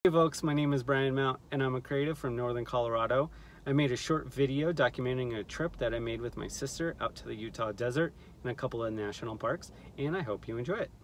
Hey folks, my name is Brian Mount and I'm a creative from Northern Colorado. I made a short video documenting a trip that I made with my sister out to the Utah desert and a couple of national parks, and I hope you enjoy it.